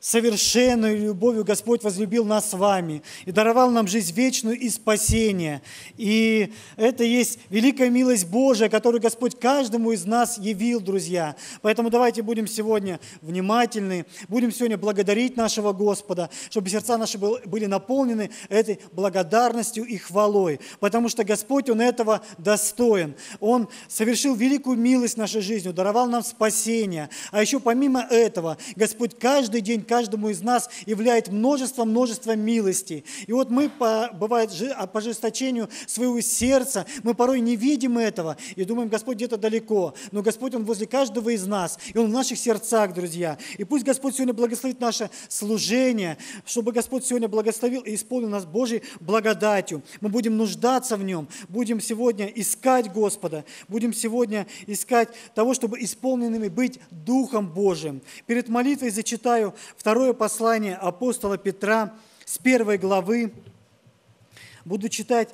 совершенной любовью Господь возлюбил нас с вами и даровал нам жизнь вечную и спасение. И это есть великая милость Божия, которую Господь каждому из нас явил, друзья. Поэтому давайте будем сегодня внимательны, будем сегодня благодарить нашего Господа, чтобы сердца наши были наполнены этой благодарностью и хвалой, потому что Господь, Он этого достоин. Он совершил великую милость в нашей жизни, даровал нам спасение. А еще помимо этого, Господь каждый день каждому из нас являет множество милостей. И вот мы, бывает, по ожесточению своего сердца, мы порой не видим этого и думаем, Господь где-то далеко. Но Господь, Он возле каждого из нас, и Он в наших сердцах, друзья. И пусть Господь сегодня благословит наше служение, чтобы Господь сегодня благословил и исполнил нас Божьей благодатью. Мы будем нуждаться в Нем, будем сегодня искать Господа, будем сегодня искать того, чтобы исполненными быть Духом Божиим. Перед молитвой зачитаю второе послание апостола Петра с 1 главы. Буду читать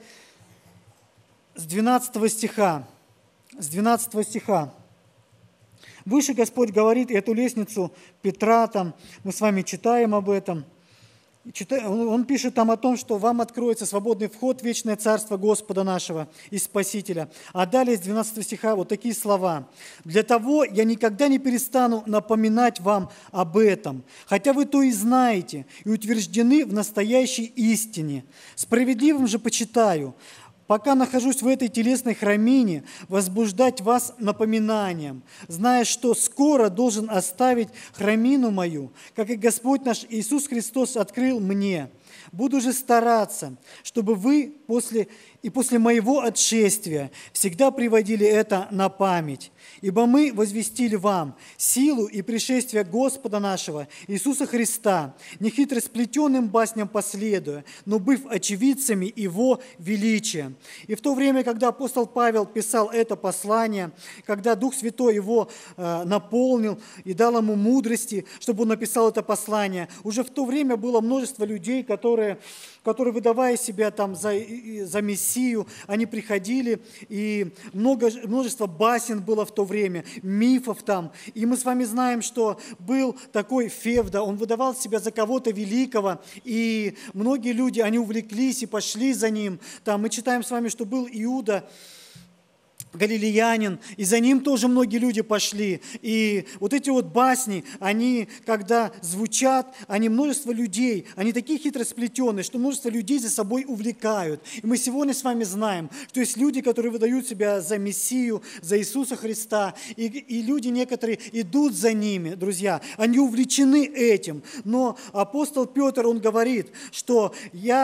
с 12 стиха. С 12 стиха. Выше Господь говорит, эту лестницу Петра, там, мы с вами читаем об этом. Он пишет там о том, что вам откроется свободный вход в вечное царство Господа нашего и Спасителя. А далее с 12 стиха вот такие слова. «Для того я никогда не перестану напоминать вам об этом, хотя вы то и знаете, и утверждены в настоящей истине. Справедливым же почитаю, пока нахожусь в этой телесной храмине, возбуждать вас напоминанием, зная, что скоро должен оставить храмину мою, как и Господь наш Иисус Христос открыл мне. Буду же стараться, чтобы вы после моего отшествия всегда приводили это на память. Ибо мы возвестили вам силу и пришествие Господа нашего Иисуса Христа, не хитросплетенным басням последуя, но быв очевидцами Его величия». И в то время, когда апостол Павел писал это послание, когда Дух Святой его наполнил и дал ему мудрости, чтобы он написал это послание, уже в то время было множество людей, которые, выдавая себя там за Мессию, они приходили, и множество басен было в то время, мифов там. И мы с вами знаем, что был такой Февда, он выдавал себя за кого-то великого, и многие люди, они увлеклись и пошли за ним. Там мы читаем с вами, что был Иуда, галилеянин, и за ним тоже многие люди пошли. И вот эти вот басни, они, когда звучат, они множество людей, они такие хитросплетенные, что множество людей за собой увлекают. И мы сегодня с вами знаем, что есть люди, которые выдают себя за Мессию, за Иисуса Христа, и люди некоторые идут за ними, друзья, они увлечены этим. Но апостол Петр, он говорит, что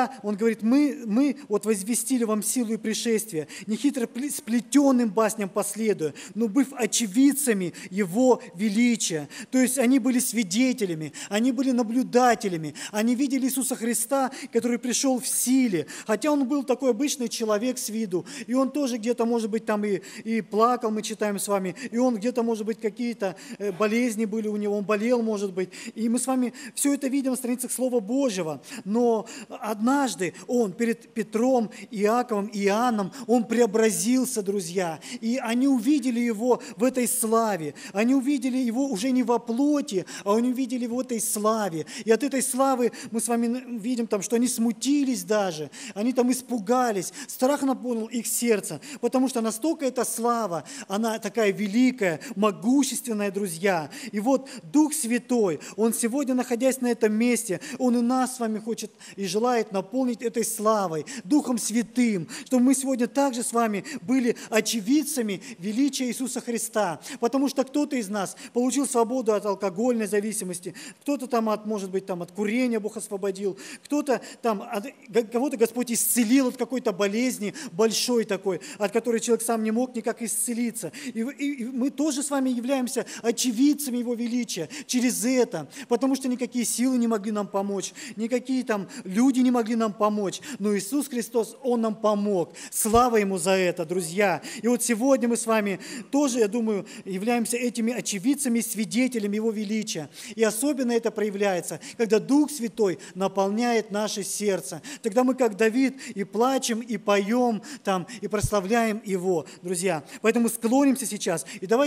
мы вот возвестили вам силу и пришествие, не хитросплетенные басням последуя, но быв очевидцами Его величия. То есть они были свидетелями, они были наблюдателями, они видели Иисуса Христа, который пришел в силе. Хотя Он был такой обычный человек с виду, и Он тоже где-то, может быть, там и плакал, мы читаем с вами, и Он где-то, может быть, какие-то болезни были у Него, Он болел, может быть. И мы с вами все это видим на страницах Слова Божьего. Но однажды Он перед Петром, Иаковом и Иоанном, Он преобразился, друзья. И они увидели Его в этой славе. Они увидели Его уже не во плоти, а они увидели Его в этой славе. И от этой славы мы с вами видим, там, что они смутились даже, они там испугались, страх наполнил их сердце, потому что настолько эта слава, она такая великая, могущественная, друзья. И вот Дух Святой, Он сегодня, находясь на этом месте, Он и нас с вами хочет и желает наполнить этой славой, Духом Святым, чтобы мы сегодня также с вами были очевидцами величия Иисуса Христа. Потому что кто-то из нас получил свободу от алкогольной зависимости, кто-то там, может быть, от курения Бог освободил, кто-то там, кого-то Господь исцелил от какой-то болезни большой такой, от которой человек сам не мог никак исцелиться. И мы тоже с вами являемся очевидцами Его величия через это, потому что никакие силы не могли нам помочь, никакие там люди не могли нам помочь, но Иисус Христос, Он нам помог. Слава Ему за это, друзья. И вот сегодня мы с вами тоже, я думаю, являемся этими очевидцами, свидетелями Его величия. И особенно это проявляется, когда Дух Святой наполняет наше сердце. Тогда мы, как Давид, и плачем, и поем там, и прославляем Его, друзья. Поэтому склонимся сейчас, и давайте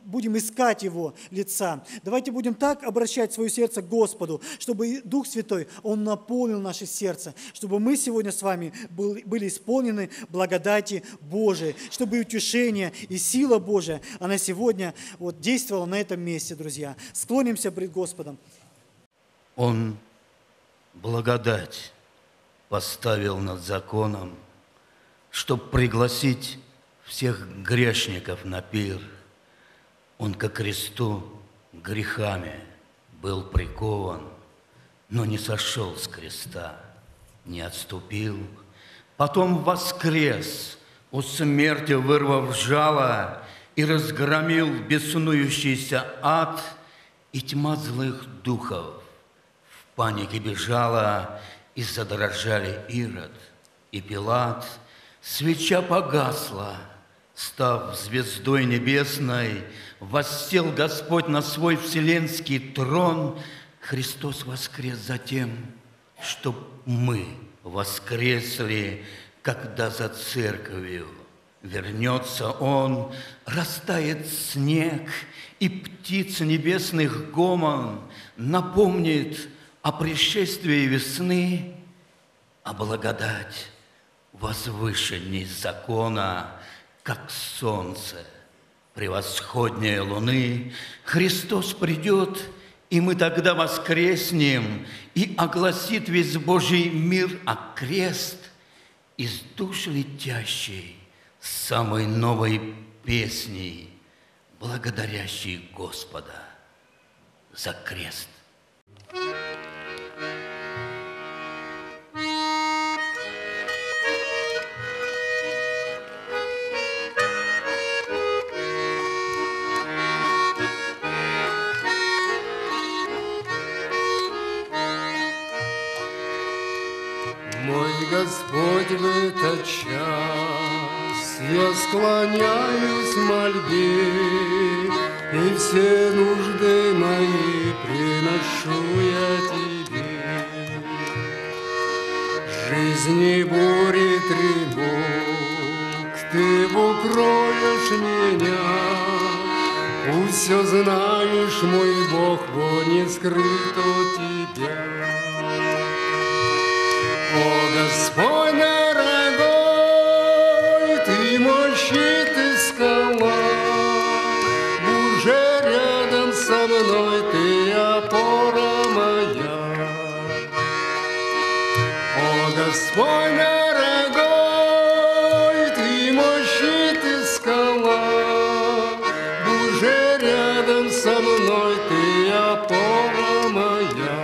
будем искать Его лица. Давайте будем так обращать свое сердце к Господу, чтобы Дух Святой, Он наполнил наше сердце, чтобы мы сегодня с вами были исполнены благодати Божией, чтобы и утешение, и сила Божия, она сегодня действовала на этом месте, друзья. Склонимся пред Господом. Он благодать поставил над законом, чтобы пригласить всех грешников на пир. Он ко кресту грехами был прикован, но не сошел с креста, не отступил. Потом воскрес, у смерти вырвав жало, и разгромил беснующийся ад, и тьма злых духов в панике бежала, и задрожали Ирод и Пилат. Свеча погасла, став звездой небесной, воссел Господь на свой вселенский трон. Христос воскрес затем, чтоб мы воскресли, когда за церковью вернется Он, растает снег, и птиц небесных гомон напомнит о пришествии весны, а благодать возвышенней закона, как солнце превосходнее луны. Христос придет, и мы тогда воскреснем, и огласит весь Божий мир окрест из душ летящей самой новой песней, благодарящей Господа за крест. Господь, в этот час я склоняюсь в мольбе, и все нужды мои приношу я Тебе. Жизни бури тревог, Ты укроешь меня, пусть все знаешь, мой Бог, во не скрыт от Тебя. О, Господь дорогой, Ты мой щит и скала, уже рядом со мной Ты опора моя. О, Господь дорогой, Ты мой щит и скала, уже рядом со мной Ты опора моя.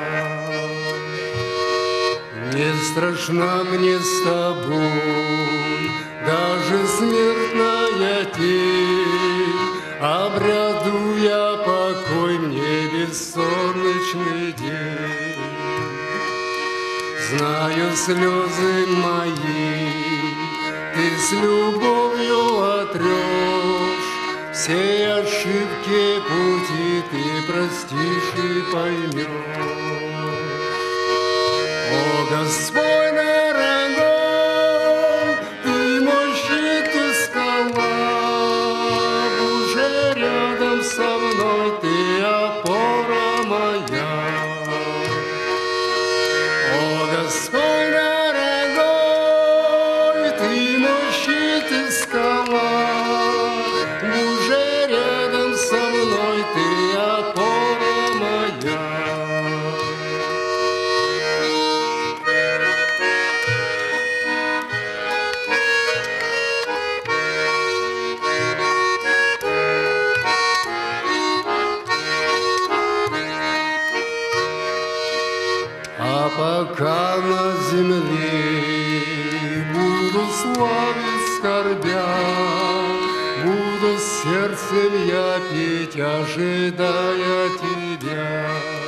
Не страшна мне с Тобой даже смертная тень, обряду я покой мне бессолнечный день. Знаю слезы мои, Ты с любовью отрешь, все ошибки пути Ты простишь и поймешь. О, Господь дорогой, Ты мой щит и скала, уже рядом со мной Ты опора моя. О, Господь дорогой, Ты мой щит и скала, уже рядом со мной Ты опора моя. Пока на земле буду славить скорбя, буду сердцем я петь, ожидая Тебя.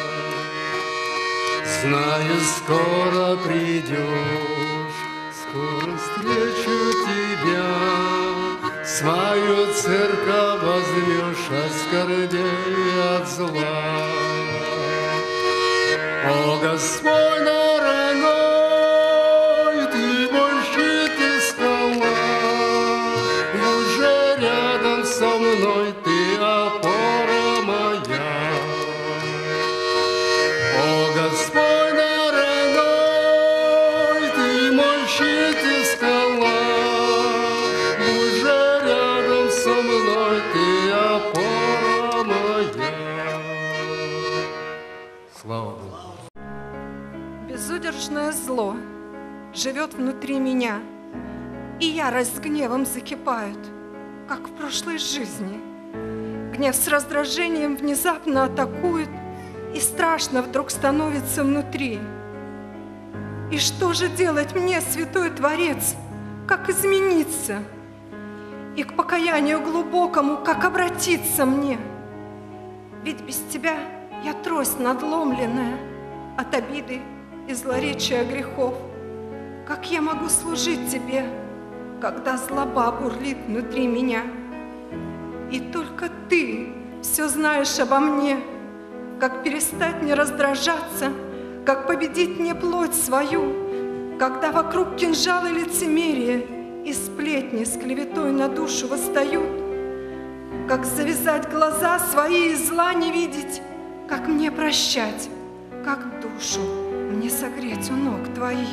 Знаю, скоро придешь, скоро встречу Тебя, свою церковь возьмешь от скорбей от зла. О, Господь дорогой, Ты мой щит и скала, уже рядом со мной Ты опора. Слава Богу. Безудержное зло живет внутри меня, и ярость с гневом закипают, как в прошлой жизни. Гнев с раздражением внезапно атакует, и страшно вдруг становится внутри. И что же делать мне, Святой Творец? Как измениться? И к покаянию глубокому, как обратиться мне? Ведь без Тебя я трость надломленная от обиды и злоречия грехов. Как я могу служить Тебе, когда злоба бурлит внутри меня? И только Ты все знаешь обо мне, как перестать не раздражаться, как победить мне плоть свою, когда вокруг кинжалы лицемерия и сплетни с клеветой на душу восстают, как завязать глаза свои и зла не видеть, как мне прощать, как душу мне согреть у ног Твоих.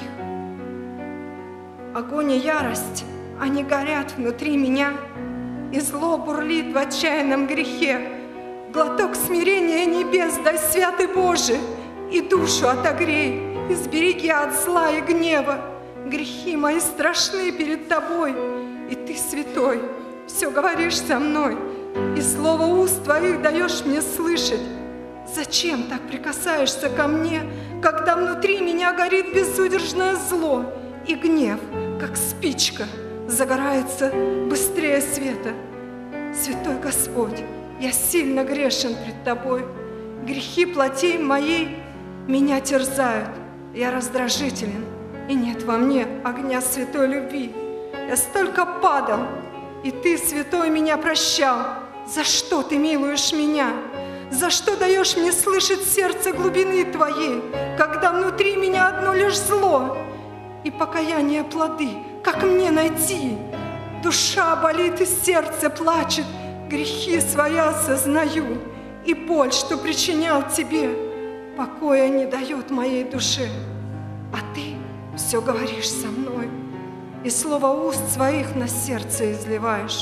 Огонь и ярость, они горят внутри меня, и зло бурлит в отчаянном грехе. Глоток смирения небес дай, Святый Боже, и душу отогрей, и сбереги от зла и гнева. Грехи мои страшны перед Тобой, и Ты, Святой, все говоришь со мной, и слово уст Твоих даешь мне слышать. Зачем так прикасаешься ко мне, когда внутри меня горит безудержное зло, и гнев, как спичка, загорается быстрее света? Святой Господь, я сильно грешен пред Тобой. Грехи плоти моей меня терзают. Я раздражителен, и нет во мне огня святой любви. Я столько падал, и Ты, Святой, меня прощал. За что Ты милуешь меня? За что даешь мне слышать сердце глубины Твоей, когда внутри меня одно лишь зло? И покаяние плоды, как мне найти? Душа болит и сердце плачет, грехи свои осознаю, и боль, что причинял Тебе, покоя не дает моей душе. А Ты все говоришь со мной, и слово уст своих на сердце изливаешь.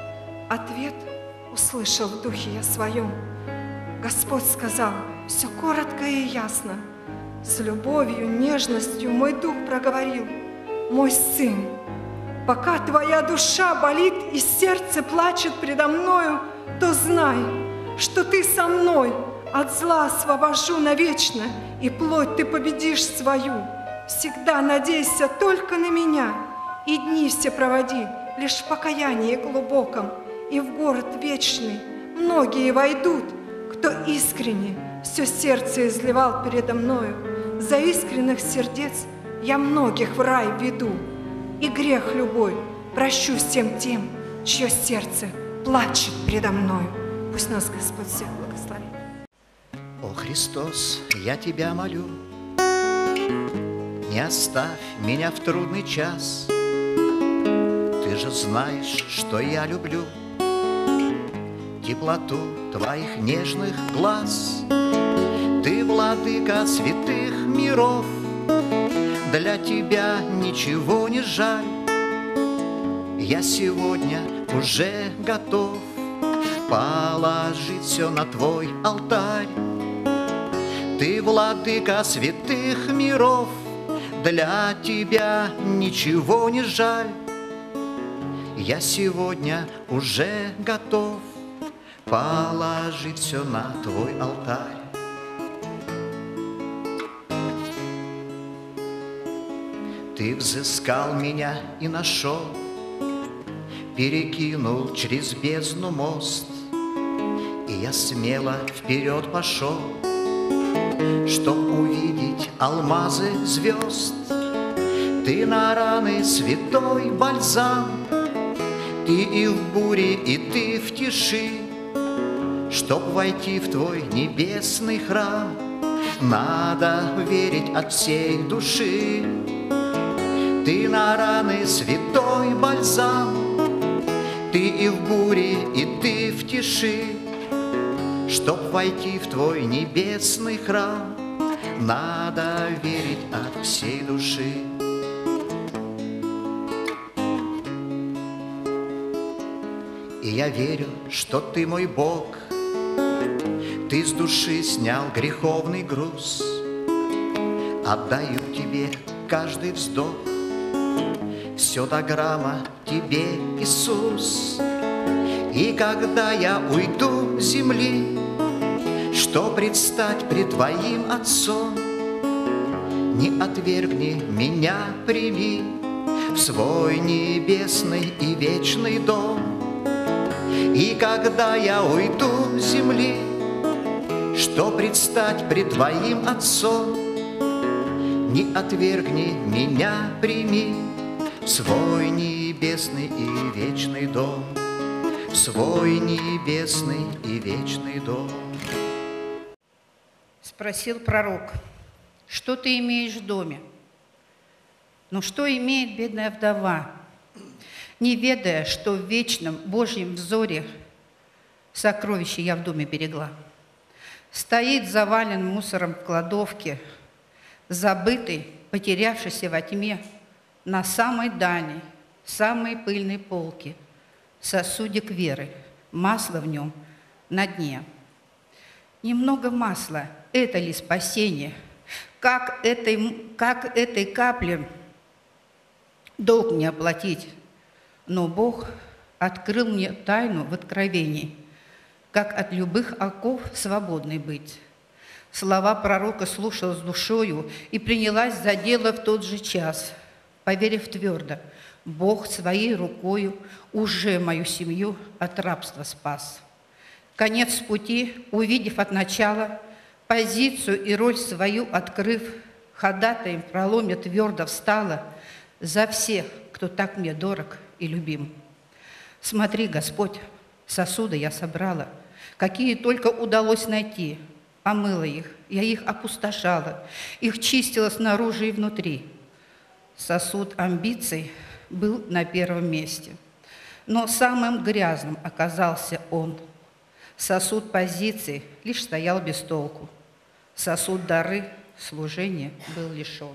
Ответ услышал в духе я своем. Господь сказал все коротко и ясно. С любовью, нежностью мой дух проговорил: мой сын, пока твоя душа болит и сердце плачет предо мною, то знай, что Ты со мной, от зла освобожу навечно, и плоть Ты победишь свою. Всегда надейся только на меня, и дни все проводи лишь в покаянии глубоком, и в город вечный многие войдут, кто искренне все сердце изливал передо мною. За искренних сердец я многих в рай веду, и грех любой прощу всем тем, чье сердце плачет предо мною. Пусть нас Господь всех благословит. О Христос, я Тебя молю, не оставь меня в трудный час. Ты же знаешь, что я люблю теплоту Твоих нежных глаз. Ты владыка святых миров, для Тебя ничего не жаль. Я сегодня уже готов положить все на Твой алтарь. Ты владыка святых миров, для Тебя ничего не жаль. Я сегодня уже готов положить все на Твой алтарь. Ты взыскал меня и нашел, перекинул через бездну мост, и я смело вперед пошел, чтоб увидеть алмазы звезд. Ты на раны святой бальзам, Ты и в буре, и Ты в тиши. Чтоб войти в Твой небесный храм, надо верить от всей души. Ты на раны святой бальзам, Ты и в буре, и Ты в тиши. Чтоб войти в Твой небесный храм, надо верить от всей души. И я верю, что Ты мой Бог, Ты с души снял греховный груз. Отдаю тебе каждый вздох, все до грамма тебе, Иисус. И когда я уйду с земли, что предстать пред Твоим Отцом, не отвергни меня, прими в свой небесный и вечный дом. И когда я уйду с земли, что предстать пред Твоим Отцом, не отвергни меня, прими в свой небесный и вечный дом, в свой небесный и вечный дом. Спросил пророк: что ты имеешь в доме? Но что имеет бедная вдова, не ведая, что в вечном Божьем взоре сокровище я в доме берегла? Стоит завален мусором в кладовке, забытый, потерявшийся во тьме, на самой дальней, самой пыльной полке сосудик веры, масло в нем на дне. Немного масла – это ли спасение? Как этой капле долг не оплатить? Но Бог открыл мне тайну в откровении, как от любых оков свободной быть. Слова пророка слушала с душою и принялась за дело в тот же час, поверив твердо: Бог своей рукою уже мою семью от рабства спас. Конец пути, увидев от начала, позицию и роль свою открыв, ходатаем в проломе твердо встала за всех, кто так мне дорог и любим. Смотри, Господь, сосуды я собрала, какие только удалось найти, омыла их, я их опустошала, их чистила снаружи и внутри. Сосуд амбиций был на первом месте, но самым грязным оказался он. Сосуд позиций лишь стоял без толку, сосуд дары служения был лишен.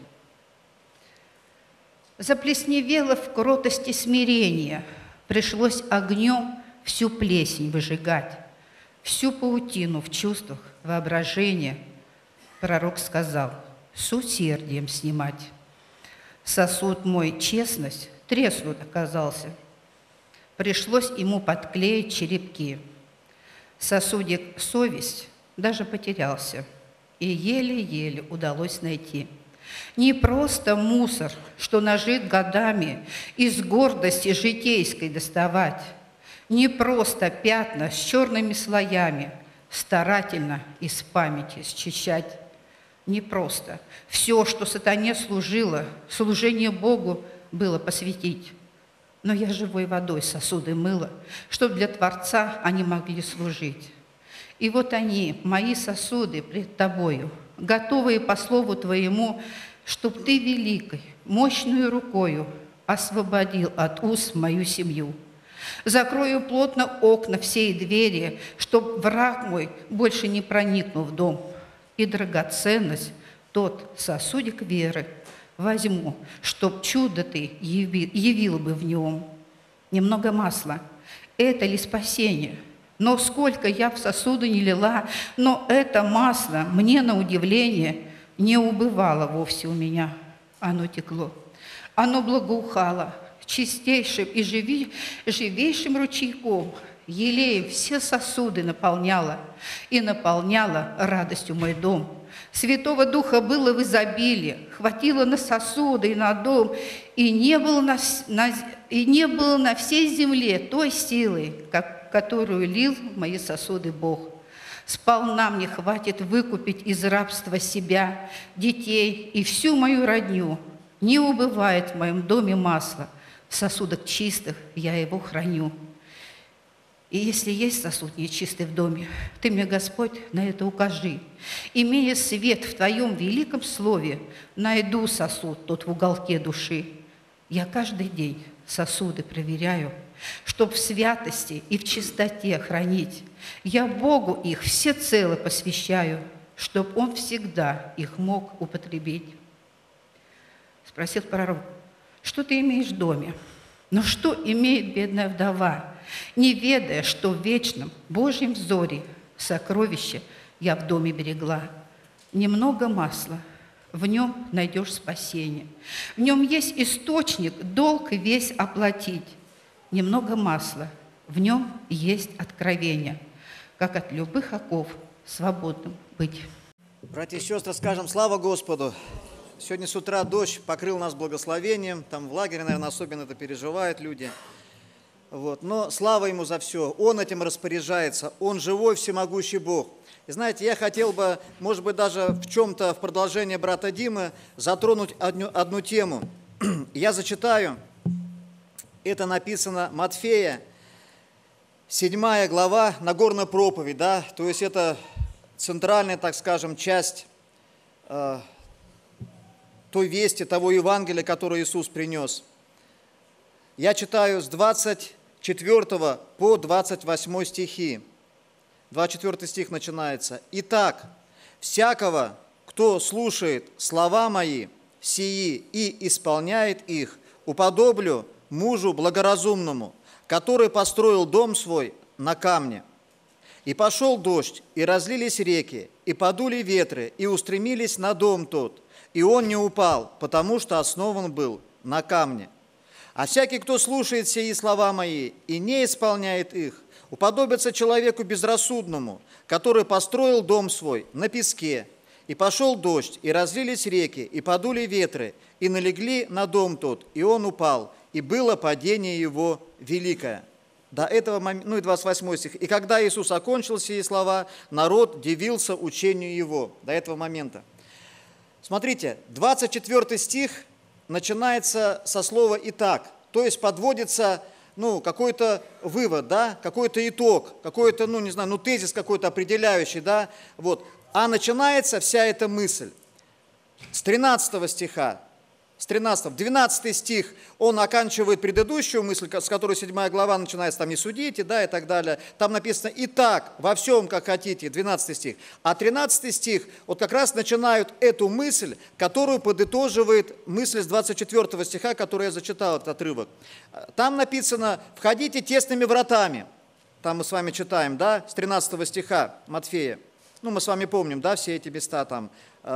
Заплесневело в кротости смирения, пришлось огнем всю плесень выжигать, всю паутину в чувствах воображения. Пророк сказал: с усердием снимать. Сосуд мой, честность, треснут оказался. Пришлось ему подклеить черепки. Сосудик совесть даже потерялся, и еле-еле удалось найти. Не просто мусор, что нажит годами, из гордости житейской доставать, не просто пятна с черными слоями старательно из памяти счищать. Не просто все, что сатане служило, служение Богу было посвятить. Но я живой водой сосуды мыла, чтоб для Творца они могли служить. И вот они, мои сосуды, пред Тобою, готовые по слову Твоему, чтоб Ты великой, мощную рукою освободил от уз мою семью. Закрою плотно окна всей двери, чтоб враг мой больше не проникнул в дом. И драгоценность, тот сосудик веры, возьму, чтоб чудо Ты явил бы в нем. Немного масла – это ли спасение? Но сколько я в сосуды не лила, но это масло мне на удивление не убывало вовсе у меня. Оно текло, оно благоухало чистейшим и живейшим ручейком, елеем все сосуды наполняло и наполняло радостью мой дом. Святого Духа было в изобилии, хватило на сосуды и на дом, и не было на всей земле той силы, которую лил в мои сосуды Бог. Сполна мне хватит выкупить из рабства себя, детей и всю мою родню. Не убывает в моем доме масло, в сосудах чистых я его храню. И если есть сосуд нечистый в доме, Ты мне, Господь, на это укажи. Имея свет в Твоем великом слове, найду сосуд тот в уголке души. Я каждый день сосуды проверяю, чтоб в святости и в чистоте хранить. Я Богу их всецело посвящаю, чтоб Он всегда их мог употребить. Спросил пророк: что ты имеешь в доме? Но что имеет бедная вдова, не ведая, что в вечном Божьем взоре сокровище я в доме берегла. Немного масла, в нем найдешь спасение. В нем есть источник, долг весь оплатить. Немного масла, в нем есть откровение, как от любых оков свободным быть. Братья и сестры, скажем слава Господу. Сегодня с утра дождь покрыл нас благословением. Там в лагере, наверное, особенно это переживают люди. Вот. Но слава Ему за все. Он этим распоряжается. Он живой, всемогущий Бог. И знаете, я хотел бы, может быть, даже в чем-то в продолжение брата Димы затронуть одну тему. Я зачитаю. Это написано Матфея, 7 глава, Нагорная проповедь. Да? То есть это центральная, так скажем, часть той вести, того Евангелия, которое Иисус принес. Я читаю с 24 по 28 стихи. 24 стих начинается. «Итак, всякого, кто слушает слова мои, сии и исполняет их, уподоблю мужу благоразумному, который построил дом свой на камне. И пошел дождь, и разлились реки, и подули ветры, и устремились на дом тот, и он не упал, потому что основан был на камне. А всякий, кто слушает сии слова мои и не исполняет их, уподобится человеку безрассудному, который построил дом свой на песке. И пошел дождь, и разлились реки, и подули ветры, и налегли на дом тот, и он упал, и было падение его великое». До этого момента, ну и 28 стих. «И когда Иисус окончил сии слова, народ дивился учению Его». До этого момента. Смотрите, 24 стих начинается со слова «итак», то есть подводится какой-то вывод, да, какой-то итог, какой-то, тезис какой-то определяющий, да, вот. А начинается вся эта мысль с 13 стиха. С 13, 12 стих, он оканчивает предыдущую мысль, с которой 7 глава начинается, там «не судите», да, и так далее. Там написано «итак, во всем, как хотите», 12 стих. А 13 стих, вот как раз начинают эту мысль, которую подытоживает мысль с 24 стиха, который я зачитал, этот отрывок. Там написано «входите тесными вратами». Там мы с вами читаем, да, с 13 стиха Матфея. Мы с вами помним, да, все эти места там,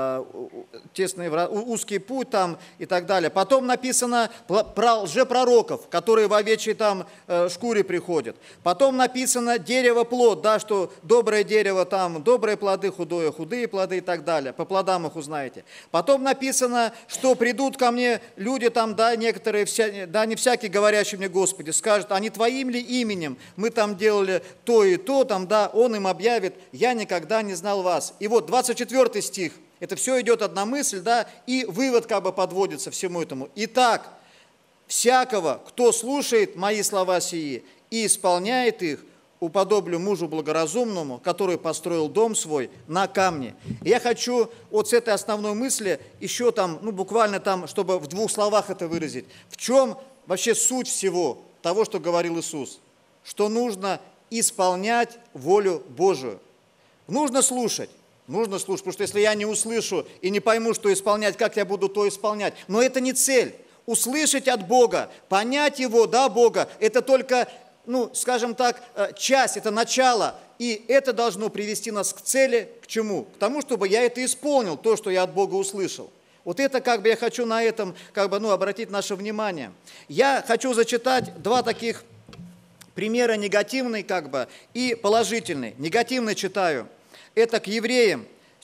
тесный, узкий путь там и так далее. Потом написано про лжепророков, которые в овечьей там шкуре приходят. Потом написано дерево плод, да, что доброе дерево там, добрые плоды, худое, худые плоды и так далее. По плодам их узнаете. Потом написано, что придут ко мне люди там, да, некоторые, да, не всякие говорящие мне, Господи, скажут, а не Твоим ли именем мы там делали то и то, там, да, Он им объявит, я никогда не знал вас. И вот 24 стих. Это все идет одна мысль, да, и вывод как бы подводится всему этому. «Итак, всякого, кто слушает мои слова сии и исполняет их, уподоблю мужу благоразумному, который построил дом свой на камне». И я хочу вот с этой основной мысли еще там, буквально там, чтобы в 2 словах это выразить. В чем вообще суть всего того, что говорил Иисус? Что нужно исполнять волю Божию. Нужно слушать. Нужно слушать, потому что если я не услышу и не пойму, что исполнять, как я буду то исполнять. Но это не цель. Услышать от Бога, понять Его, да, Бога, это только, скажем так, часть, это начало. И это должно привести нас к цели, к чему? К тому, чтобы я это исполнил, то, что я от Бога услышал. Вот это я хочу на этом обратить наше внимание. Я хочу зачитать 2 таких примера, негативный и положительный. Негативный читаю. Это к Евреям,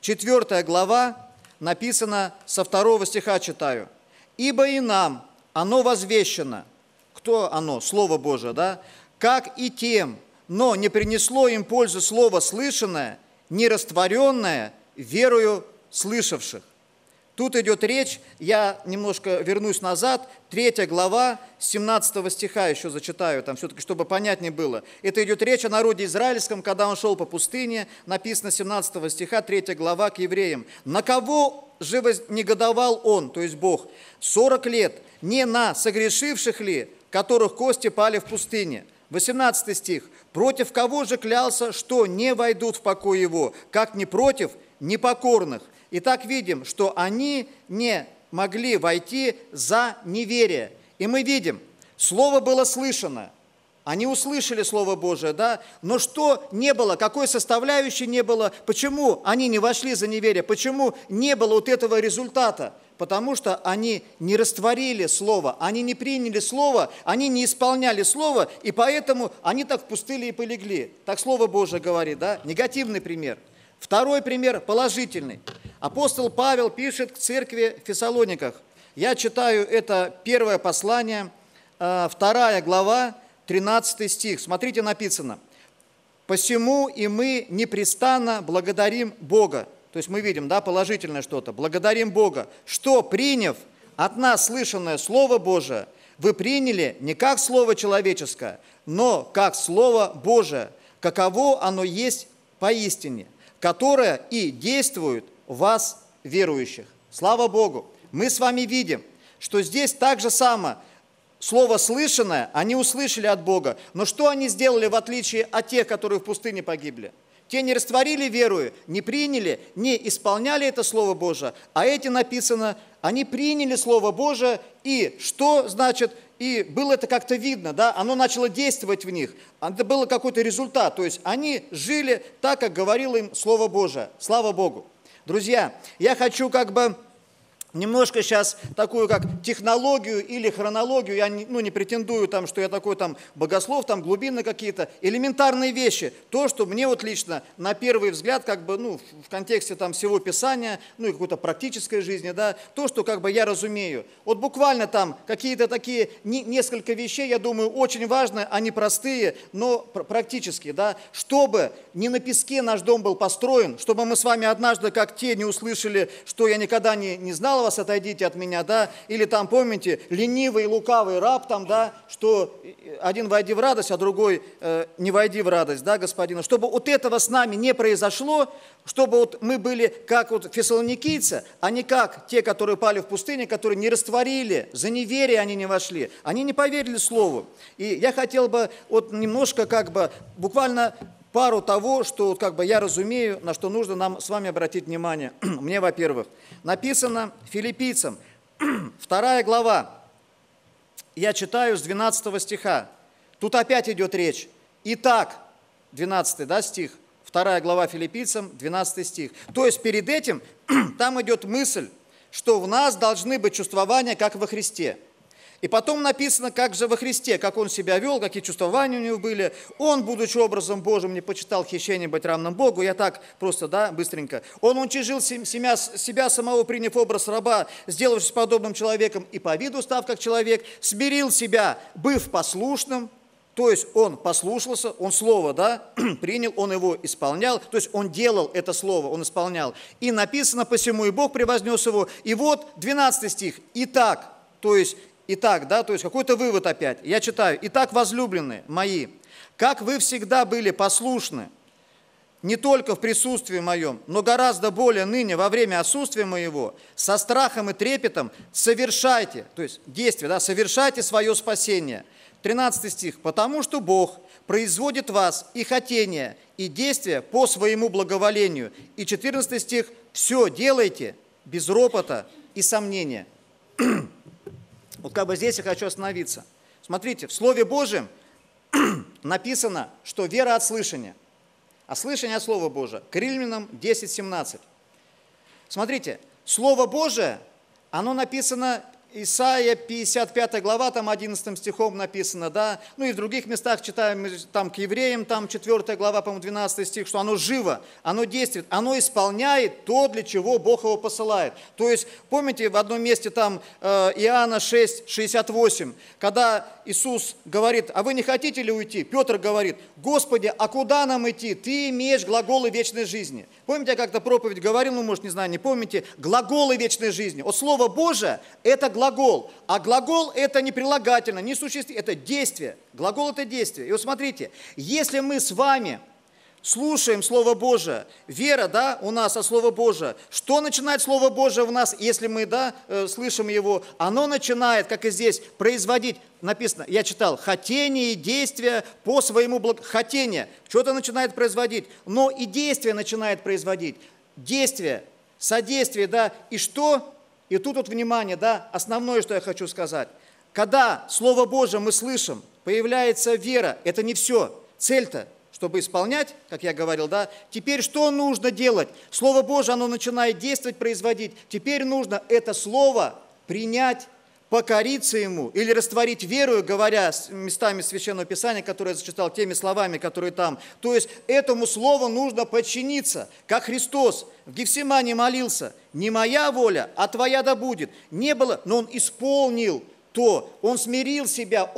4 глава, написано со 2 стиха читаю. «Ибо и нам оно возвещено». Кто оно? Слово Божие, да? «Как и тем, но не принесло им пользы слово слышанное, не растворенное верою слышавших». Тут идет речь, я немножко вернусь назад, 3 глава, 17 стиха еще зачитаю, там все-таки, чтобы понятнее было. Это идет речь о народе израильском, когда он шел по пустыне, написано 17 стиха, 3 глава к евреям. «На кого же вознегодовал он, то есть Бог, 40 лет, не на согрешивших ли, которых кости пали в пустыне?» 18 стих. «Против кого же клялся, что не войдут в покой его, как не против непокорных?» Итак, видим, что они не могли войти за неверие. И мы видим, слово было слышано, Они услышали Слово Божие, да? Но что не было, какой составляющей не было, почему они не вошли за неверие, почему не было вот этого результата? Потому что они не растворили Слово, они не приняли Слово, они не исполняли Слово, и поэтому они так в пустыне и полегли. Так Слово Божие говорит, да? Негативный пример. Второй пример положительный. Апостол Павел пишет к церкви в Фессалониках. Я читаю это первое послание, 2 глава, 13 стих. Смотрите, написано. «Посему и мы непрестанно благодарим Бога». То есть мы видим, да, положительное что-то. Благодарим Бога, что, приняв от нас слышанное Слово Божие, вы приняли не как Слово человеческое, но как Слово Божие, каково оно есть поистине, которое и действует в вас, верующих. Слава Богу! Мы с вами видим, что здесь так же само слово слышанное, они услышали от Бога. Но что они сделали в отличие от тех, которые в пустыне погибли? Те не растворили верою, не приняли, не исполняли это Слово Божие, а эти написано, они приняли Слово Божие, и что значит, и было это как-то видно, да, оно начало действовать в них, это был какой-то результат, то есть они жили так, как говорило им Слово Божие. Слава Богу! Друзья, я хочу немножко сейчас такую как технологию или хронологию, я не претендую, что я такой богослов, глубинные какие-то элементарные вещи. То, что мне вот лично на первый взгляд, в контексте всего Писания, и какой-то практической жизни, да, то, что я разумею. Вот буквально какие-то такие несколько вещей, я думаю, очень важные, они простые, но практические, да, чтобы не на песке наш дом был построен, чтобы мы с вами однажды, как те, не услышали, что я никогда не знал вас, отойдите от меня, да, или помните, ленивый и лукавый раб, да, что один войди в радость, а другой не войди в радость, да, господина, чтобы вот этого с нами не произошло, чтобы вот мы были как вот фессалоникийцы, а не как те, которые пали в пустыне, которые не растворили, за неверие они не вошли, они не поверили Слову. И я хотел бы вот немножко буквально пару того, что я разумею, на что нужно нам с вами обратить внимание. Мне, во-первых, написано Филиппийцам, 2 глава, я читаю с 12 стиха. Тут опять идет речь. Итак, 12 стих, 2 глава Филиппийцам, 12 стих. То есть перед этим там идет мысль, что в нас должны быть чувствования, как во Христе. И потом написано, как же во Христе, как Он себя вел, какие чувствования у Него были. Он, будучи образом Божьим, не почитал хищением быть равным Богу. Я так просто, быстренько. Он уничижил себя самого, приняв образ раба, сделавшись подобным человеком и по виду став как человек, смирил себя, быв послушным. То есть Он послушался, Он Слово, принял, Он его исполнял. То есть Он делал это Слово, Он исполнял. И написано, посему и Бог превознес его. И вот 12 стих. Итак, то есть какой-то вывод опять. Я читаю. «Итак, возлюбленные мои, как вы всегда были послушны, не только в присутствии моем, но гораздо более ныне во время отсутствия моего, со страхом и трепетом совершайте», то есть действие, совершайте свое спасение. 13 стих. «Потому что Бог производит вас и хотение, и действия по своему благоволению». И 14 стих. «Все делайте без ропота и сомнения». Вот здесь я хочу остановиться. Смотрите, в Слове Божьем написано, что вера от слышания, а слышание от Слова Божия. К Римлянам 10:17. Смотрите, Слово Божие, оно написано, Исайя 55 глава, 11 стихом написано, и в других местах читаем, к евреям, 4 глава, 12 стих, что оно живо, оно действует, оно исполняет то, для чего Бог его посылает. То есть, помните, в одном месте Иоанна 6:68, когда Иисус говорит, а вы не хотите ли уйти? Петр говорит, Господи, а куда нам идти? Ты имеешь глаголы вечной жизни. Помните, я как-то проповедь говорил, может, не помните, глаголы вечной жизни. Вот Слово Божие – это глагол, а глагол – это не прилагательное, не существительное, это действие. Глагол – это действие. И вот смотрите, если мы с вами слушаем Слово Божие, вера, у нас от Слова Божия, что начинает Слово Божие в нас, если мы, слышим его? Оно начинает, как и здесь, производить, написано, я читал, хотение и действие по своему хотение, что-то начинает производить, но и действие начинает производить, действие, содействие, и что? И тут внимание, основное, что я хочу сказать, когда Слово Божие мы слышим, появляется вера. Это не все. Цель-то, чтобы исполнять, как я говорил, да, теперь что нужно делать? Слово Божие, оно начинает действовать, производить. Теперь нужно это слово принять, покориться ему или растворить верою, говоря местами Священного Писания, которые я зачитал, теми словами, которые там. То есть этому слову нужно подчиниться, как Христос в Гефсимании молился. Не моя воля, а твоя да будет. Не было, но он исполнил то. Он смирил себя,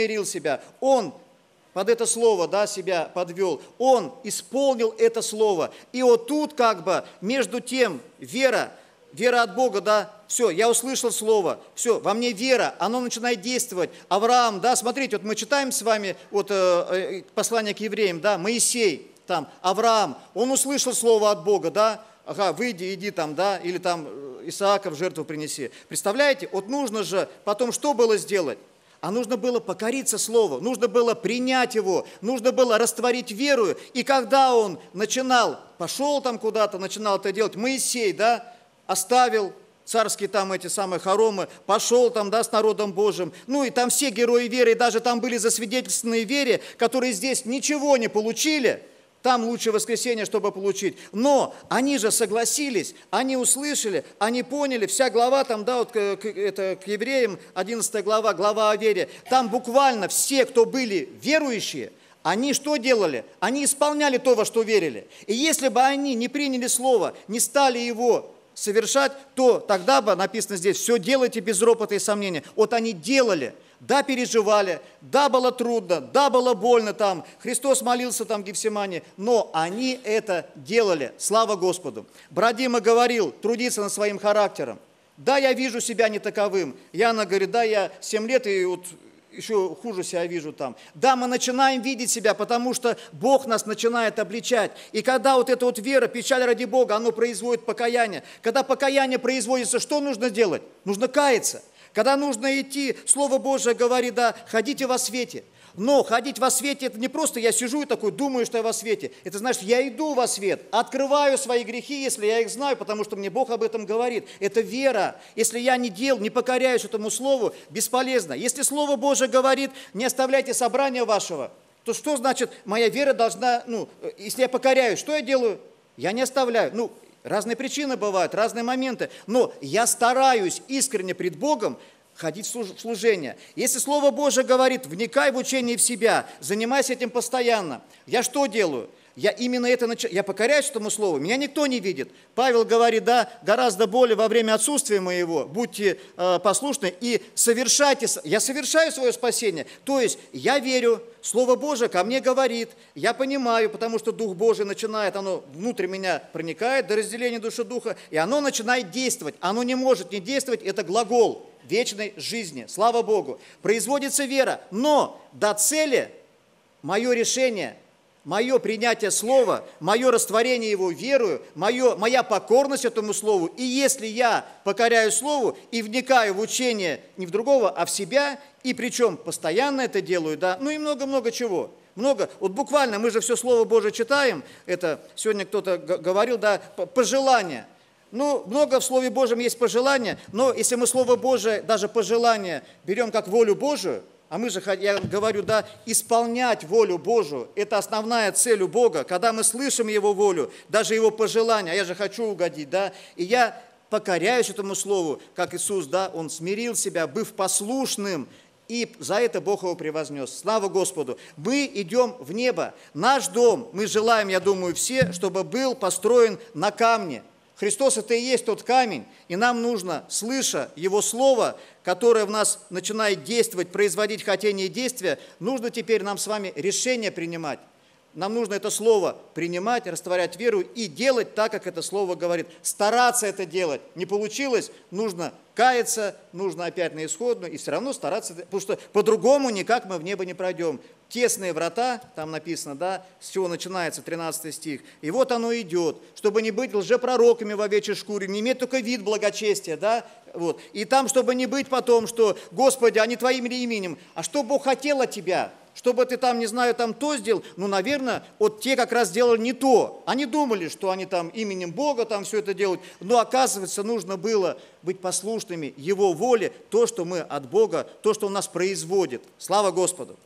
он под это слово, да, себя подвел. Он исполнил это слово. И вот тут как бы между тем вера от Бога, да, все, я услышал слово, все, во мне вера, оно начинает действовать. Авраам, да, смотрите, вот мы читаем с вами вот, послание к евреям, да, Моисей, там, Авраам, он услышал слово от Бога, да, ага, выйди, иди там, да, или там Исаака в жертву принеси. Представляете, вот нужно же потом что было сделать? А нужно было покориться Слову, нужно было принять его, нужно было растворить веру. И когда он начинал, пошел там куда-то, начинал это делать, Моисей, да, оставил царские там эти самые хоромы, пошел там, да, с народом Божьим. Ну и там все герои веры, и даже там были засвидетельственные вере, которые здесь ничего не получили. Там лучше воскресенье, чтобы получить. Но они же согласились, они услышали, они поняли. Вся глава там, да, вот это к евреям, 11 глава, глава о вере. Там буквально все, кто были верующие, они что делали? Они исполняли то, во что верили. И если бы они не приняли слово, не стали его совершать, то тогда бы, написано здесь, все делайте без ропота и сомнения. Вот они делали. Да, переживали, да, было трудно, да, было больно там, Христос молился там в Гефсимании, но они это делали, слава Господу. Брат Дима говорил, трудиться над своим характером. Да, я вижу себя не таковым. Яна говорит, да, я 7 лет и вот еще хуже себя вижу там. Да, мы начинаем видеть себя, потому что Бог нас начинает обличать. И когда вот эта вот вера, печаль ради Бога, оно производит покаяние. Когда покаяние производится, что нужно делать? Нужно каяться. Когда нужно идти, Слово Божие говорит, да, ходите во свете. Но ходить во свете, это не просто я сижу и такой думаю, что я во свете. Это значит, я иду во свет, открываю свои грехи, если я их знаю, потому что мне Бог об этом говорит. Это вера. Если я не покоряюсь этому Слову, бесполезно. Если Слово Божие говорит, не оставляйте собрания вашего, то что значит, моя вера должна, если я покоряюсь, что я делаю? Я не оставляю. Разные причины бывают, разные моменты, но я стараюсь искренне пред Богом ходить в служение. Если Слово Божие говорит, вникай в учение в себя, занимайся этим постоянно, я что делаю? Я именно это я покоряюсь этому Слову, меня никто не видит. Павел говорит, да, гораздо более во время отсутствия моего, будьте послушны и совершайте, я совершаю свое спасение. То есть я верю, Слово Божие ко мне говорит, я понимаю, потому что Дух Божий начинает, оно внутрь меня проникает до разделения души духа, и оно начинает действовать. Оно не может не действовать, это глагол вечной жизни, слава Богу. Производится вера, но до цели мое решение, мое принятие Слова, мое растворение его верою, моя покорность этому Слову. И если я покоряю Слову и вникаю в учение не в другого, а в себя, и причем постоянно это делаю, да, и много-много чего. Много, вот буквально мы же все Слово Божие читаем, это сегодня кто-то говорил, да, пожелания. Много в Слове Божьем есть пожелания, но если мы Слово Божие, даже пожелания, берем как волю Божию, а мы же, я говорю, да, исполнять волю Божию, это основная цель у Бога, когда мы слышим Его волю, даже Его пожелания, а я же хочу угодить, да, и я покоряюсь этому Слову, как Иисус, да, Он смирил себя, быв послушным, и за это Бог его превознес. Слава Господу! Мы идем в небо. Наш дом, мы желаем, я думаю, все, чтобы был построен на камне. Христос – это и есть тот камень, и нам нужно, слыша Его Слово, которое в нас начинает действовать, производить хотение и действия, нужно теперь нам с вами решение принимать. Нам нужно это Слово принимать, растворять веру и делать так, как это Слово говорит. Стараться это делать. Не получилось, нужно каяться, нужно опять на исходную, и все равно стараться, потому что по-другому никак мы в небо не пройдем. Тесные врата, там написано, да, с чего начинается 13 стих. И вот оно идет, чтобы не быть лжепророками в овечьей шкуре, не иметь только вид благочестия, да, вот. И там, чтобы не быть потом, что, Господи, а не Твоим ли именем, а что Бог хотел от тебя? Чтобы ты там, не знаю, там то сделал, наверное, вот те как раз сделали не то. Они думали, что они там именем Бога там все это делают, но оказывается, нужно было быть послушными Его воле, то, что мы от Бога, то, что Он нас производит. Слава Господу!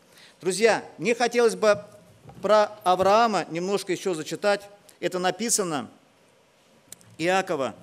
Друзья, мне хотелось бы про Авраама немножко еще зачитать. Это написано Иакова,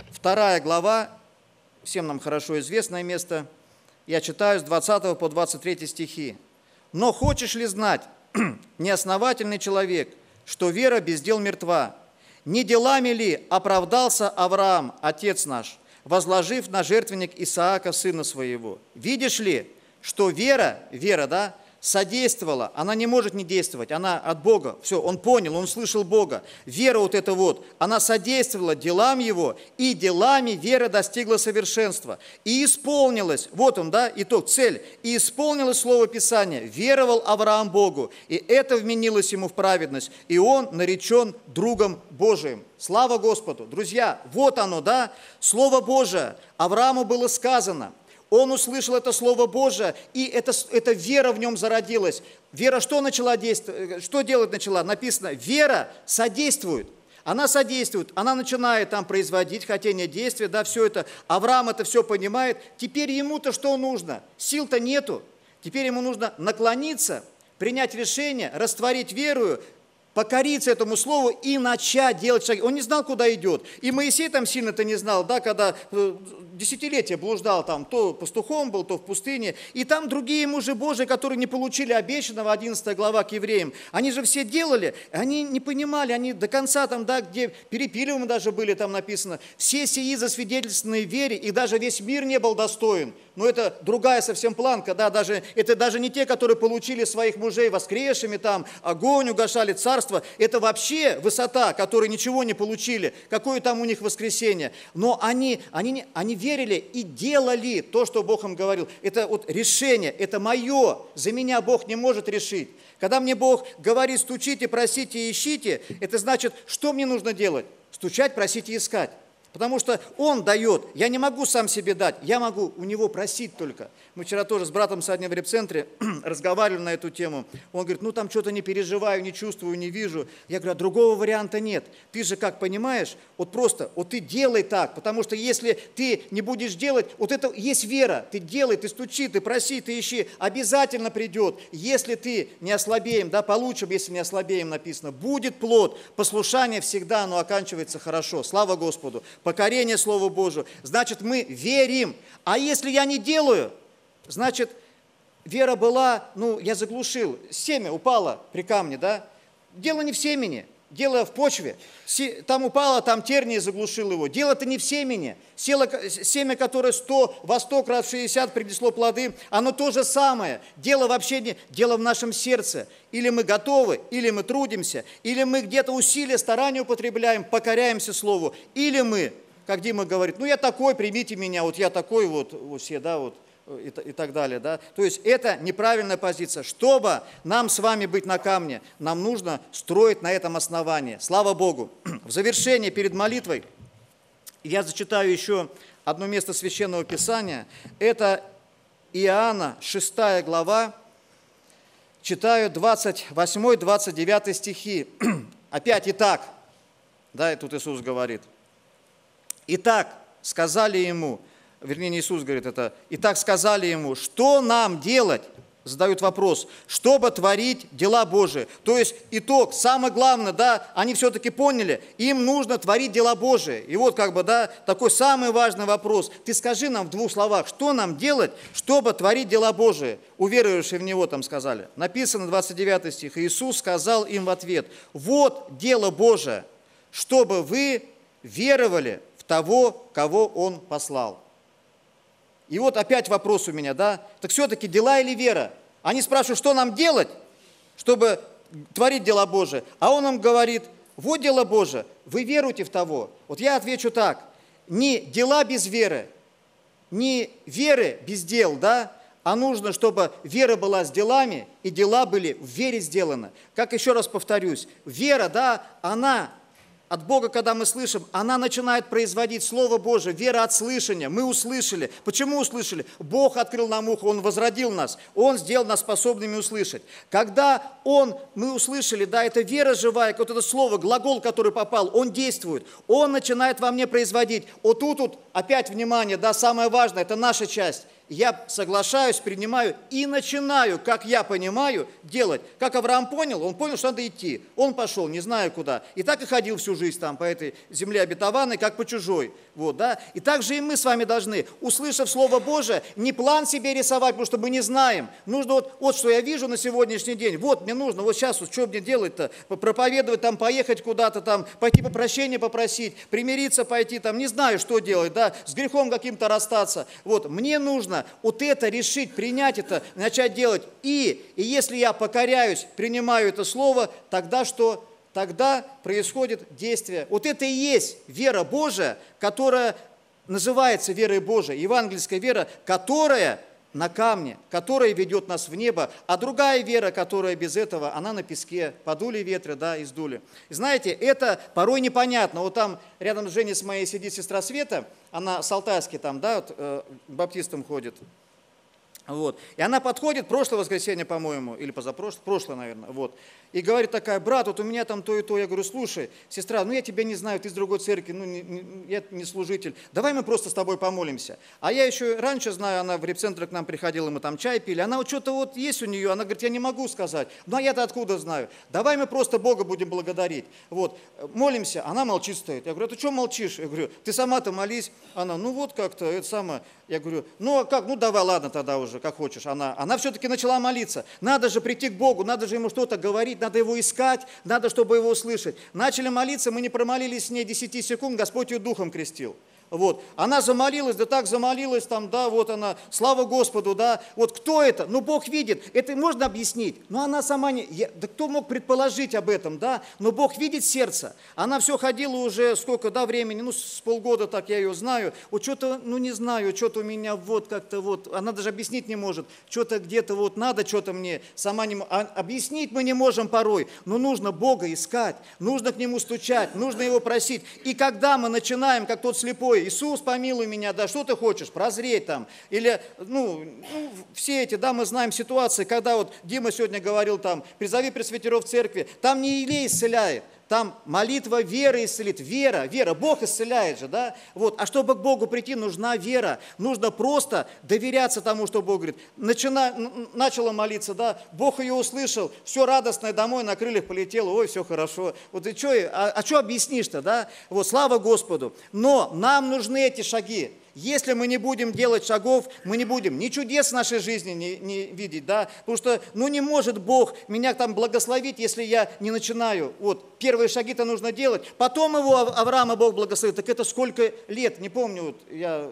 2 глава, всем нам хорошо известное место. Я читаю с 20 по 23 стихи. «Но хочешь ли знать, неосновательный человек, что вера без дел мертва? Не делами ли оправдался Авраам, отец наш, возложив на жертвенник Исаака, сына своего? Видишь ли, что вера, да, содействовала, она не может не действовать, она от Бога, все, он понял, он слышал Бога. Вера вот эта вот, она содействовала делам его, и делами вера достигла совершенства. И исполнилось, вот он, да, итог, цель, и исполнилось слово Писания, веровал Авраам Богу, и это вменилось ему в праведность, и он наречен другом Божиим». Слава Господу! Друзья, вот оно, да, Слово Божие, Аврааму было сказано. Он услышал это Слово Божие, и эта вера в нем зародилась. Вера что начала действовать? Что делать начала? Написано, вера содействует. Она содействует, она начинает там производить хотение действия, да, все это. Авраам это все понимает. Теперь ему-то что нужно? Сил-то нету. Теперь ему нужно наклониться, принять решение, растворить веру, покориться этому слову и начать делать шаги. Он не знал, куда идет. И Моисей там сильно-то не знал, да, когда десятилетия блуждал там, то пастухом был, то в пустыне. И там другие мужи Божии, которые не получили обещанного, 11 глава к евреям. Они же все делали, они не понимали, они до конца там, да, где перепиливаемы даже были, там написано. Все сии засвидетельственные вере, и даже весь мир не был достоин. Но это другая совсем планка, да, это даже не те, которые получили своих мужей воскресшими, там, огонь угошали, царство. Это вообще высота, которые ничего не получили, какое там у них воскресение. Но они верили и делали то, что Бог им говорил. Это вот решение, это мое, за меня Бог не может решить. Когда мне Бог говорит, стучите, просите, ищите, это значит, что мне нужно делать? Стучать, просить и искать. Потому что Он дает, я не могу сам себе дать, я могу у Него просить только. Мы вчера тоже с братом сегодня в репцентре разговаривали на эту тему. Он говорит, ну там что-то не переживаю, не чувствую, не вижу. Я говорю, а другого варианта нет. Ты же как понимаешь, вот просто, вот ты делай так, потому что если ты не будешь делать, вот это есть вера. Ты делай, ты стучи, ты проси, ты ищи, обязательно придет. Если ты не ослабеем, да, получим, если не ослабеем написано, будет плод, послушание всегда, оно оканчивается хорошо. Слава Господу. Покорение Слову Божию. Значит, мы верим. А если я не делаю, значит, вера была, я заглушил, семя упало при камне, да? Дело не в семени, дело в почве. Там упало, там тернии заглушил его. Дело-то не в семени. Семя, которое 100, во 100 крат 60 принесло плоды, оно то же самое. Дело вообще не, дело в нашем сердце. Или мы готовы, или мы трудимся, или мы где-то усилия, старания употребляем, покоряемся Слову, или мы, как Дима говорит, я такой, примите меня, вот я такой, вот все, да, вот. И так далее. Да? То есть это неправильная позиция. Чтобы нам с вами быть на камне, нам нужно строить на этом основании. Слава Богу. В завершение перед молитвой я зачитаю еще одно место Священного Писания. Это Иоанна, 6 глава, читаю 28-29 стихи. Опять «Итак», да, и тут Иисус говорит. «Итак, сказали ему», вернее, не Иисус говорит это. «Итак, сказали ему, что нам делать?» Задают вопрос. «Чтобы творить дела Божии». То есть итог, самое главное, да, они все-таки поняли, им нужно творить дела Божии. И вот да, такой самый важный вопрос. Ты скажи нам в 2 словах, что нам делать, чтобы творить дела Божии? Уверовавшие в Него там сказали. Написано 29 стих. Иисус сказал им в ответ: «Вот дело Божие, чтобы вы веровали в того, кого Он послал». И вот опять вопрос у меня, да? Так все-таки дела или вера? Они спрашивают, что нам делать, чтобы творить дела Божие? А он им говорит, вот дело Божие, вы веруете в того. Вот я отвечу так, не дела без веры, не веры без дел, да? А нужно, чтобы вера была с делами, и дела были в вере сделаны. Как еще раз повторюсь, вера, да, она от Бога, когда мы слышим, она начинает производить Слово Божие, вера от слышания. Мы услышали. Почему услышали? Бог открыл нам ухо, Он возродил нас, Он сделал нас способными услышать. Когда мы услышали, да, это вера живая, вот это слово, глагол, который попал, он действует, он начинает во мне производить. Вот тут опять внимание, да, самое важное, это наша часть. я соглашаюсь, принимаю и начинаю, как я понимаю, делать. Как Авраам понял, он понял, что надо идти. Он пошел, не знаю куда. И так и ходил всю жизнь там по этой земле обетованной, как по чужой. Вот, да? И так же и мы с вами должны, услышав Слово Божие, не план себе рисовать, потому что мы не знаем. Нужно вот что я вижу на сегодняшний день. Вот мне нужно, вот сейчас, вот, что мне делать-то? Проповедовать, там, поехать куда-то, там, пойти по прощения попросить, примириться пойти, там, не знаю, что делать, да? С грехом каким-то расстаться. Вот, мне нужно вот это решить, принять это, начать делать. И если я покоряюсь, принимаю это слово, тогда что? Тогда происходит действие. Вот это и есть вера Божия, которая называется верой Божией, евангельская вера, которая на камне, которая ведет нас в небо, а другая вера, которая без этого, она на песке. Подули ветры, да, и сдули. И знаете, это порой непонятно. Вот там рядом с Женей, с моей сидит сестра Света, она с Алтайски там, да, вот, к баптистам ходит. Вот. И она подходит, прошлое воскресенье, по-моему, или прошлое, наверное, вот, и говорит такая: брат, вот у меня там то и то. Я говорю: слушай, сестра, ну я тебя не знаю, ты из другой церкви, ну я не служитель, давай мы просто с тобой помолимся. А я еще раньше знаю, она в репцентр к нам приходила, мы там чай пили, она вот что-то вот есть у нее, она говорит: я не могу сказать, ну а я-то откуда знаю, давай мы просто Бога будем благодарить. Вот, молимся, она молчит стоит. Я говорю: а ты что молчишь? Я говорю: ты сама-то молись. Она: ну вот как-то, это самое. Я говорю: ну а как, ну давай, ладно тогда уже, как хочешь. Она все-таки начала молиться. Надо же прийти к Богу, надо же ему что-то говорить, надо его искать, надо, чтобы его услышать. Начали молиться, мы не промолились с ней 10 секунд, Господь ее духом крестил. Вот. Она замолилась, да так замолилась, там, да, вот она, слава Господу, да. Вот кто это? Ну, Бог видит, это можно объяснить, но она сама не... Да кто мог предположить об этом, да? Но Бог видит сердце. Она все ходила уже сколько, да, времени, ну, с полгода так я ее знаю. Вот что-то, ну, не знаю, что-то у меня вот как-то вот, она даже объяснить не может. Что-то где-то вот надо, что-то мне сама не... Объяснить мы не можем порой, но нужно Бога искать, нужно к Нему стучать, нужно Его просить. И когда мы начинаем, как тот слепой: Иисус, помилуй меня, да, что ты хочешь, прозреть там, или, ну, все эти, да, мы знаем ситуации, когда вот Дима сегодня говорил там: призови пресвитеров в церкви, там не елей исцеляет, там молитва веры исцелит, вера, Бог исцеляет же, да, вот, а чтобы к Богу прийти, нужна вера, нужно просто доверяться тому, что Бог говорит. Начала молиться, да, Бог ее услышал, все радостное, домой на крыльях полетело, ой, все хорошо, вот и что, что объяснишь-то, да, вот, слава Господу, но нам нужны эти шаги. Если мы не будем делать шагов, мы не будем ни чудес в нашей жизни не видеть, да, потому что, ну, не может Бог меня там благословить, если я не начинаю. Вот, первые шаги-то нужно делать, потом его, Авраама, Бог благословит. Так это сколько лет, не помню, вот я,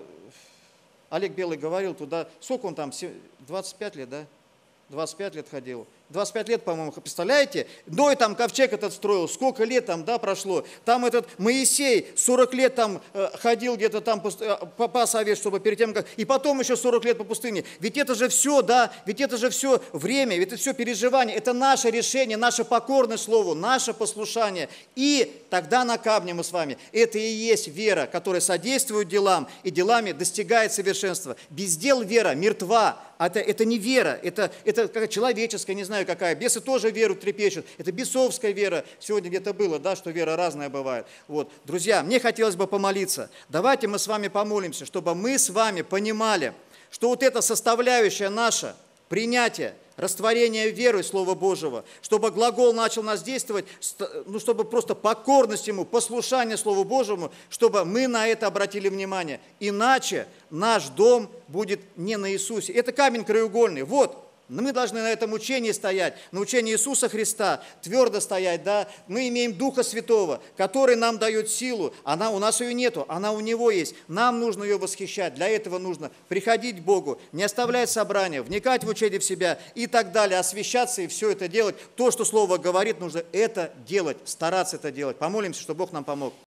Олег Белый говорил туда, сколько он там, 25 лет, да, 25 лет ходил. 25 лет, по-моему, представляете? Ной там ковчег этот строил, сколько лет там, да, прошло. Там этот Моисей 40 лет там ходил где-то там, пас овец, чтобы перед тем, как... И потом еще 40 лет по пустыне. Ведь это же все, да, ведь это же все время, ведь это все переживание. Это наше решение, наша покорность Слову, наше послушание. И тогда на камне мы с вами. Это и есть вера, которая содействует делам, и делами достигает совершенства. Без дел вера мертва. Это не вера, это какая человеческая, не знаю какая. Бесы тоже веру трепещут. Это бесовская вера. Сегодня где-то было, да, что вера разная бывает. Вот. Друзья, мне хотелось бы помолиться. Давайте мы с вами помолимся, чтобы мы с вами понимали, что вот эта составляющая наша, принятие, растворение веры Слова Божьего, чтобы глагол начал нас действовать, ну, чтобы просто покорность Ему, послушание Слову Божьему, чтобы мы на это обратили внимание. Иначе наш дом будет не на Иисусе. Это камень краеугольный. Вот. Мы должны на этом учении стоять, на учении Иисуса Христа, твердо стоять, да. Мы имеем Духа Святого, который нам дает силу. У нас ее нету, она у Него есть. Нам нужно ее восхищать. Для этого нужно приходить к Богу, не оставлять собрания, вникать в учение в себя и так далее, освящаться и все это делать. То, что Слово говорит, нужно это делать, стараться это делать. Помолимся, чтобы Бог нам помог.